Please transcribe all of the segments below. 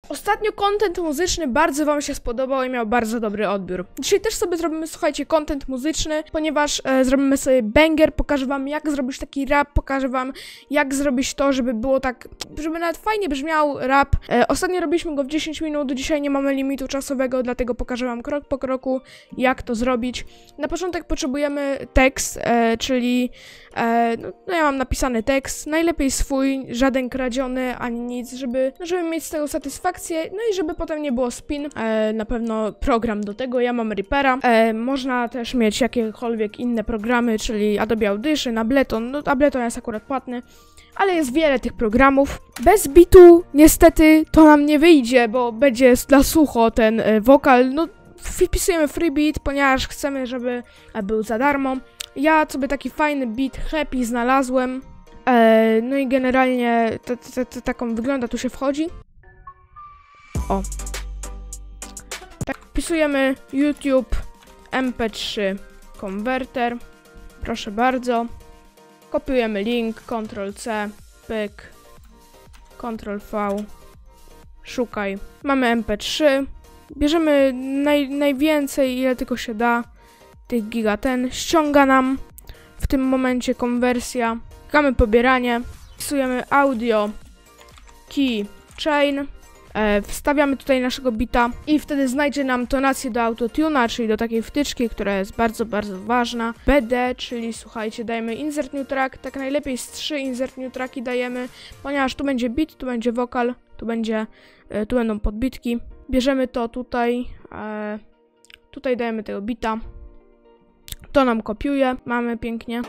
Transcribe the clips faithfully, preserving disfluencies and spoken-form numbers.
Ostatnio content muzyczny bardzo wam się spodobał i miał bardzo dobry odbiór. Dzisiaj też sobie zrobimy, słuchajcie, content muzyczny, ponieważ e, zrobimy sobie banger, pokażę wam jak zrobić taki rap, pokażę wam jak zrobić to, żeby było tak, żeby nawet fajnie brzmiał rap. E, ostatnio robiliśmy go w dziesięć minut, dzisiaj nie mamy limitu czasowego, dlatego pokażę wam krok po kroku jak to zrobić. Na początek potrzebujemy tekst, e, czyli e, no, no ja mam napisany tekst, najlepiej swój, żaden kradziony ani nic, żeby, no, żeby mieć z tego satysfakcję. No i żeby potem nie było spin, e, na pewno program do tego, ja mam Reapera. E, można też mieć jakiekolwiek inne programy, czyli Adobe Audition, Ableton, no Ableton jest akurat płatny, ale jest wiele tych programów. Bez bitu niestety to nam nie wyjdzie, bo będzie dla sucho ten e, wokal, no wpisujemy free beat, ponieważ chcemy, żeby e, był za darmo. Ja sobie taki fajny beat happy znalazłem, e, no i generalnie t, t, t, taką wygląda, tu się wchodzi. O. Tak, wpisujemy YouTube M P trzy konwerter. Proszę bardzo. Kopiujemy link, kontrol C, pyk, kontrol V, szukaj. Mamy M P trzy. Bierzemy naj, najwięcej, ile tylko się da, tych giga ten. Ściąga nam w tym momencie konwersja. Klikamy pobieranie. Wpisujemy audio, key, chain. E, wstawiamy tutaj naszego bita i wtedy znajdzie nam tonację do autotuna, czyli do takiej wtyczki, która jest bardzo, bardzo ważna. B D, czyli słuchajcie, dajemy insert new track, tak najlepiej z trzy insert new tracki dajemy, ponieważ tu będzie beat, tu będzie wokal, tu będzie, e, tu będą podbitki. Bierzemy to tutaj, e, tutaj dajemy tego bita, to nam kopiuje, mamy pięknie.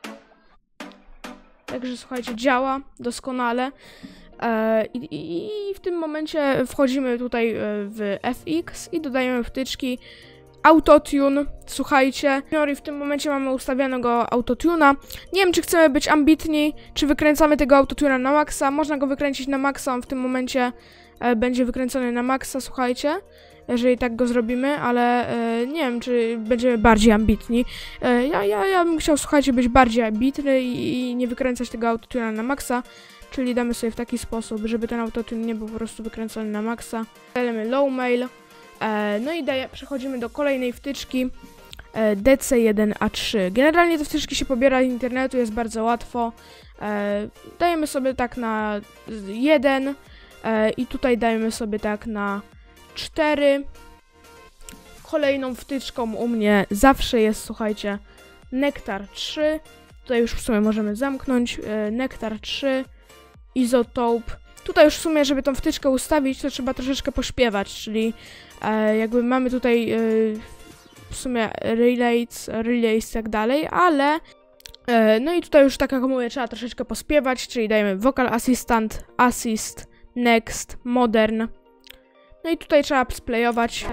Także słuchajcie, działa doskonale. I, i, I w tym momencie wchodzimy tutaj w F X i dodajemy wtyczki autotune, słuchajcie. I w tym momencie mamy ustawionego autotuna. Nie wiem, czy chcemy być ambitni, czy wykręcamy tego autotuna na maksa. Można go wykręcić na maksa, on w tym momencie będzie wykręcony na maksa, słuchajcie. Jeżeli tak go zrobimy, ale e, nie wiem, czy będziemy bardziej ambitni. E, ja, ja, ja bym chciał, słuchajcie, być bardziej ambitny i, i nie wykręcać tego autotuna na maksa. Czyli damy sobie w taki sposób, żeby ten autotune nie był po prostu wykręcony na maksa. Dajemy low mail. E, no i daje, przechodzimy do kolejnej wtyczki e, D C jeden A trzy. Generalnie te wtyczki się pobiera z internetu, jest bardzo łatwo. E, dajemy sobie tak na jeden e, i tutaj dajemy sobie tak na cztery. Kolejną wtyczką u mnie zawsze jest, słuchajcie, Nektar trzy. Tutaj już w sumie możemy zamknąć. E, Nektar trzy. Izotope. Tutaj już w sumie, żeby tą wtyczkę ustawić, to trzeba troszeczkę pośpiewać, czyli e, jakby mamy tutaj e, w sumie relays, relays i tak dalej, ale e, no i tutaj już tak jak mówię, trzeba troszeczkę pośpiewać, czyli dajemy vocal assistant, assist, next, modern. No i tutaj trzeba splayować.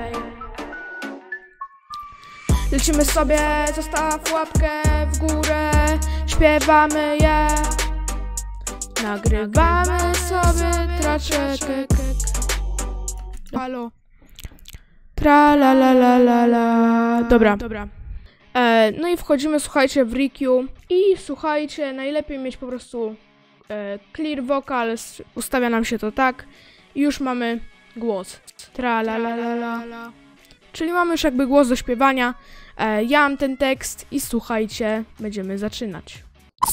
Lecimy sobie, zostaw łapkę w górę, śpiewamy je. Nagrywamy sobie traczek. Halo. Tra la la la la la. Dobra. Dobra. E, no i wchodzimy, słuchajcie, w R Q. I słuchajcie, najlepiej mieć po prostu e, clear vocals. Ustawia nam się to tak. I już mamy głos. Tra la la la la. Czyli mamy już jakby głos do śpiewania. E, ja mam ten tekst i słuchajcie, będziemy zaczynać.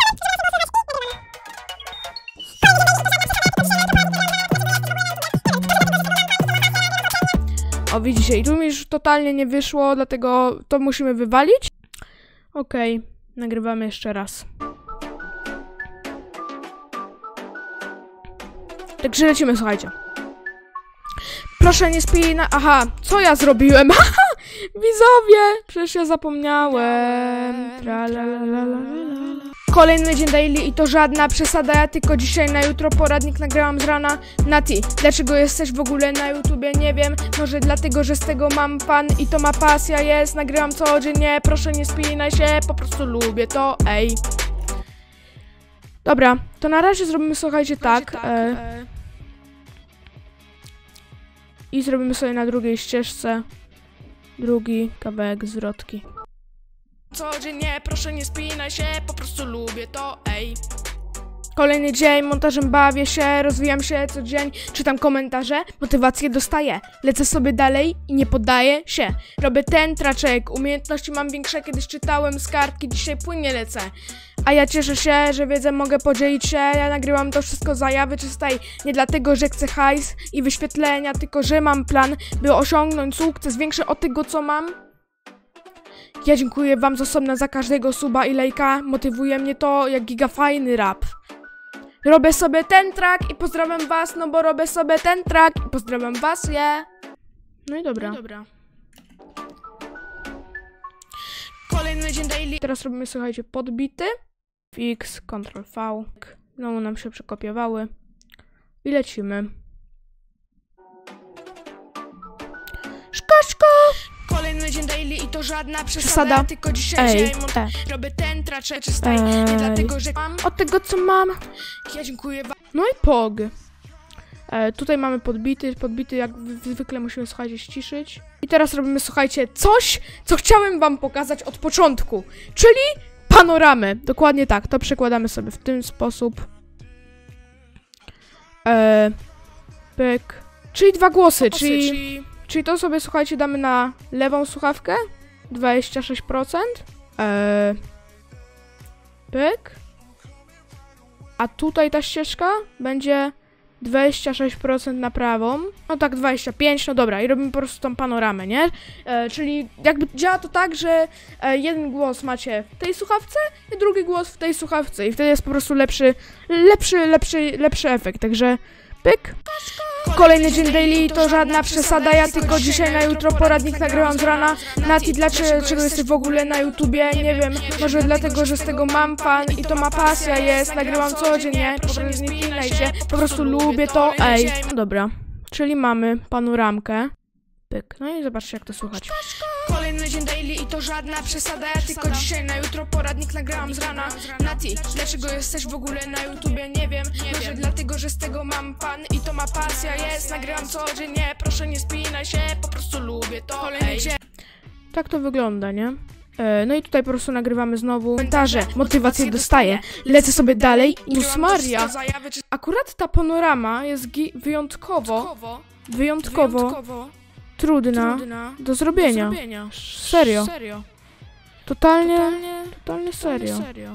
O, widzicie, i tu mi już totalnie nie wyszło, dlatego to musimy wywalić. Okej, okay, nagrywamy jeszcze raz. Także lecimy, słuchajcie. Proszę nie spij na... Aha, co ja zrobiłem? Haha, widzowie! Przecież ja zapomniałem. Kolejny dzień daily i to żadna przesada, ja tylko dzisiaj na jutro poradnik nagrałam z rana. Nati, dlaczego jesteś w ogóle na YouTubie? Nie wiem, może dlatego, że z tego mam fan i to ma pasja jest. Nagrywam codziennie, proszę nie spinaj się, po prostu lubię to, ej. Dobra, to na razie zrobimy, słuchajcie, tak. tak e... I zrobimy sobie na drugiej ścieżce drugi kawałek zwrotki. Codziennie, proszę nie spinaj się, po prostu lubię to, ej. Kolejny dzień, montażem bawię się, rozwijam się co dzień, czytam komentarze, motywację dostaję. Lecę sobie dalej i nie poddaję się. Robię ten traczek, umiejętności mam większe, kiedyś czytałem z kartki, dzisiaj płynnie lecę. A ja cieszę się, że wiedzę mogę podzielić się, ja nagrywam to wszystko za jawy czystej. Nie dlatego, że chcę hajs i wyświetlenia, tylko że mam plan, by osiągnąć sukces większy od tego, co mam. Ja dziękuję wam z osobna za każdego suba i lajka, motywuje mnie to jak gigafajny rap. Robię sobie ten track i pozdrawiam was, no bo robię sobie ten track i pozdrawiam was, je. Yeah. No i dobra. No i dobra. Kolejny dzień daily. Teraz robimy, słuchajcie, podbity. Fix, Ctrl V. Znowu nam się przekopiowały. I lecimy. Szko, szko! Kolejny dzień daily i to żadna przesada, przesada. Tylko dzisiaj Ej, e. robię ten traczek czystej, nie dlatego, że mam od tego, co mam. Ja dziękuję wam. No i pog. E, tutaj mamy podbity, podbity jak zwykle musimy, słuchajcie, ściszyć. I teraz robimy, słuchajcie, coś, co chciałem wam pokazać od początku, czyli panoramę. Dokładnie tak, to przekładamy sobie w ten sposób. E, pyk. Czyli dwa głosy, głosy czyli... czyli... Czyli to sobie, słuchajcie, damy na lewą słuchawkę, dwadzieścia sześć procent, eee, pyk, a tutaj ta ścieżka będzie dwadzieścia sześć procent na prawą, no tak dwadzieścia pięć, no dobra, i robimy po prostu tą panoramę, nie? E, czyli jakby działa to tak, że e, jeden głos macie w tej słuchawce i drugi głos w tej słuchawce i wtedy jest po prostu lepszy, lepszy, lepszy, lepszy efekt, także pyk. Kolejny dzień daily to żadna przesada, ja tylko dzisiaj na jutro poradnik nagrywam z rana. Nati, dlaczego jesteś w ogóle na YouTubie? Nie wiem, może dlatego, że z tego mam fan i to ma pasja jest, nagrywam codziennie, po prostu nie pilnaj się, po prostu lubię to, ej. No dobra, czyli mamy panoramkę. Pyk, no i zobaczcie, jak to słuchać. Kolejny dzień daily i to żadna przesada, ja tylko dzisiaj na jutro poradnik nagrałam z rana. Nati, dlaczego jesteś w ogóle na YouTubie? Nie wiem, może dlatego, że z tego mam pan i to ma pasja jest, nagrywam codziennie, proszę nie spinaj się, po prostu lubię to. Kolejny dzień. Tak to wygląda, nie? E, no i tutaj po prostu nagrywamy znowu komentarze, motywację dostaję, lecę sobie dalej, Jezus Maria. Akurat ta panorama jest wyjątkowo, wyjątkowo Trudna, Trudna do zrobienia. Do zrobienia. Serio. serio. Totalnie, totalnie, totalnie serio. serio.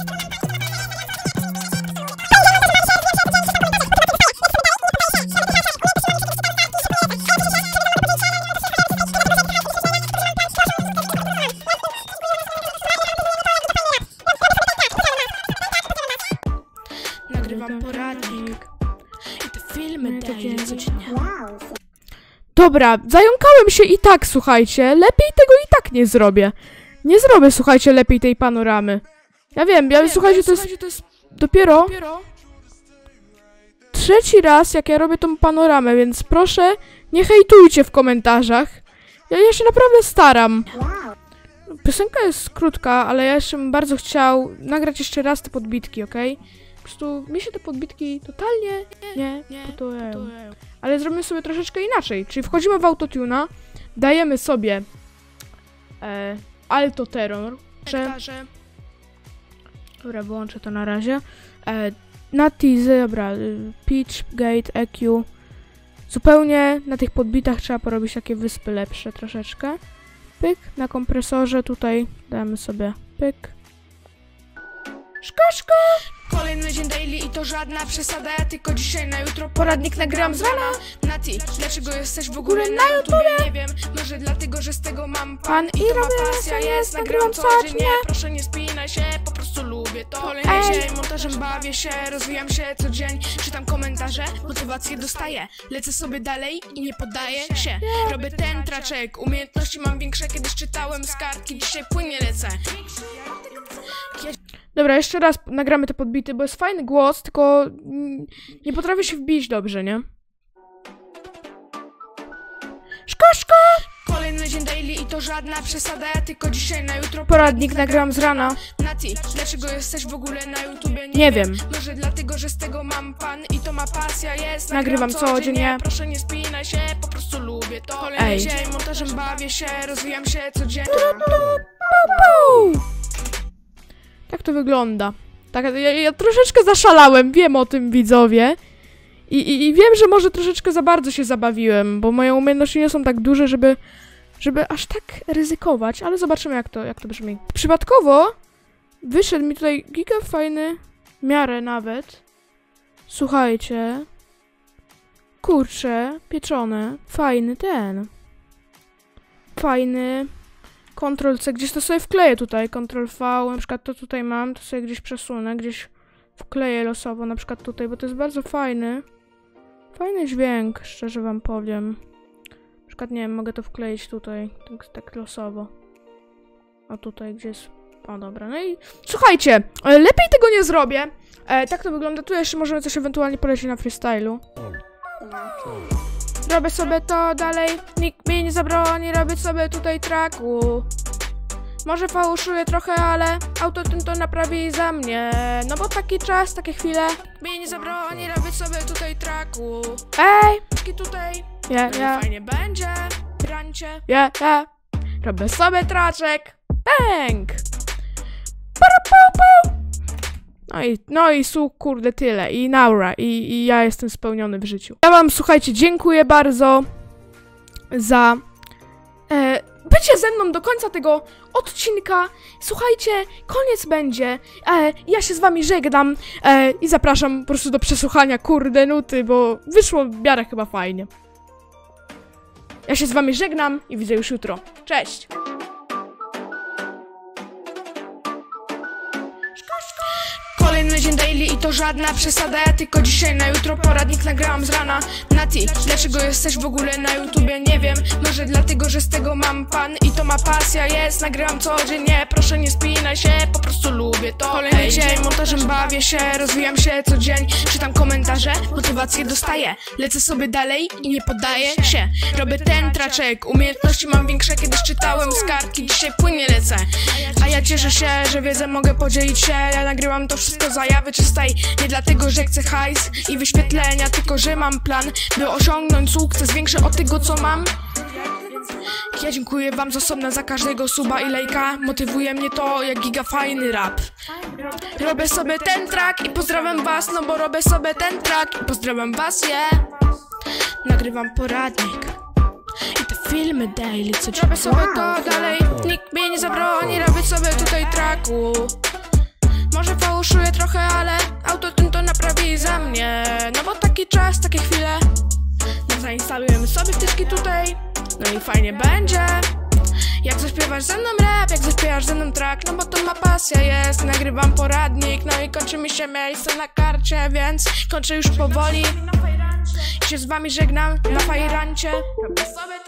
Nagrywam poradnik i te filmy daję codziennie. Dobra, zająkałem się i tak, słuchajcie, lepiej tego i tak nie zrobię. Nie zrobię, słuchajcie, lepiej tej panoramy. Ja wiem, ja, wiem, słuchajcie, to jest, to jest dopiero, dopiero trzeci raz, jak ja robię tą panoramę, więc proszę, nie hejtujcie w komentarzach. Ja, ja się naprawdę staram. Piosenka jest krótka, ale ja jeszcze bym bardzo chciał nagrać jeszcze raz te podbitki, okej? Okay? Po prostu mi się te podbitki totalnie nie, nie podobają. Ale zrobimy sobie troszeczkę inaczej, czyli wchodzimy w autotuna, dajemy sobie e, alto tenor, że... Dobra, wyłączę to na razie. E, Nati, dobra, pitch, gate, E Q. Zupełnie na tych podbitach trzeba porobić takie wyspy lepsze troszeczkę. Pyk, na kompresorze tutaj damy sobie pyk. Szko, szko! Kolejny dzień daily i to żadna przesada, ja tylko dzisiaj na jutro poradnik nagrywam z rana. Nati, dlaczego jesteś w ogóle na YouTubie? Nie wiem, może dlatego, że z tego mam pan i to ma pasja jest, nagrywam codziennie, proszę nie spinaj się, po prostu lubię to. Kolejny dzień, montażem bawię się, rozwijam się co dzień, czytam komentarze, motywację dostaję, lecę sobie dalej i nie poddaję się. Robię ten traczek, umiejętności mam większe, kiedyś czytałem z kartki, dzisiaj płynnie lecę. Dobra, jeszcze raz nagramy te podbity, bo jest fajny głos, tylko nie potrafię się wbić dobrze, nie? Szko, szko! Kolejny dzień daily i to żadna przesada, ja tylko dzisiaj na jutro poradnik nagrałam z rana. Nati, dlaczego jesteś w ogóle na YouTubie? Nie, nie wiem. Może dlatego, że z tego mam fan i to ma pasja jest, nagrywam codziennie, proszę nie spinaj się, po prostu lubię to. Kolejny dzień, montażem bawię się, rozwijam się codziennie. Tak to wygląda. Tak, ja, ja troszeczkę zaszalałem, wiem o tym, widzowie. I, i, I wiem, że może troszeczkę za bardzo się zabawiłem, bo moje umiejętności nie są tak duże, żeby, żeby aż tak ryzykować, ale zobaczymy, jak to, jak to brzmi. Przypadkowo wyszedł mi tutaj giga fajny, w miarę nawet. Słuchajcie. Kurczę, pieczone. Fajny ten. Fajny. Ctrl C, gdzieś to sobie wkleję tutaj. Ctrl V, na przykład to tutaj mam, to sobie gdzieś przesunę, gdzieś wkleję losowo, na przykład tutaj, bo to jest bardzo fajny. Fajny dźwięk, szczerze wam powiem. Na przykład, nie wiem, mogę to wkleić tutaj, tak, tak losowo. O tutaj, gdzie jest... O, dobra, no i... Słuchajcie, lepiej tego nie zrobię. E, tak to wygląda, tu jeszcze możemy coś ewentualnie polecieć na freestylu. Robię sobie to dalej, nikt mi nie zabroni, robię sobie tutaj tracku. Może fałszuję trochę, ale autotune to naprawi za mnie. No bo taki czas, takie chwile, mi nie zabroni, robię sobie tutaj tracku. Ej, taki tutaj, ja, ja. Fajnie będzie, rancie, ja, ja. Robię sobie traczek, bang. No i, no i su, kurde, tyle. I naura. I, I ja jestem spełniony w życiu. Ja wam, słuchajcie, dziękuję bardzo za e, bycie ze mną do końca tego odcinka. Słuchajcie, koniec będzie. E, ja się z wami żegnam e, i zapraszam po prostu do przesłuchania, kurde, nuty, bo wyszło w miarę chyba fajnie. Ja się z wami żegnam i widzę już jutro. Cześć! Kolejny dzień daily i to żadna przesada. Ja tylko dzisiaj na jutro poradnik nagrałam z rana. Nati, dlaczego jesteś w ogóle na YouTubie? Nie wiem, może dlatego, że z tego mam pan i to ma pasja jest. Nagrywam codziennie, proszę nie spinaj się, po prostu lubię to. Kolejny Hej, dzień, montażem bawię się, rozwijam się co dzień. Czytam komentarze, motywację dostaję. Lecę sobie dalej i nie poddaję się. Robię ten traczek, umiejętności mam większe, kiedyś czytałem z kartki, dzisiaj płynnie lecę. A ja cieszę się, że wiedzę mogę podzielić się. Ja nagrywam to wszystko zajawy czystej. Nie dlatego, że chcę hajs i wyświetlenia, tylko że mam plan, by osiągnąć sukces większy od tego, co mam. Ja dziękuję wam z osobna za każdego suba i lajka. Motywuje mnie to jak giga fajny rap. Robię sobie ten track i pozdrawiam was, no bo robię sobie ten track i pozdrawiam was, yeah. Nagrywam poradnik i te filmy daily, co dzień. Robię sobie to dalej, nikt mnie nie zabroni, robię sobie tutaj tracku. Może fałszuję trochę, ale autotune to naprawi za mnie. No bo taki czas, takie chwile. No zainstalujemy sobie wtyczki tutaj. No i fajnie będzie. Jak zaśpiewasz ze mną rap, jak zaśpiewasz ze mną track, no bo to ma pasja jest. Nagrywam poradnik, no i kończy mi się miejsce na karcie, więc kończę już powoli. I się z wami żegnam na fajrancie. Robię sobie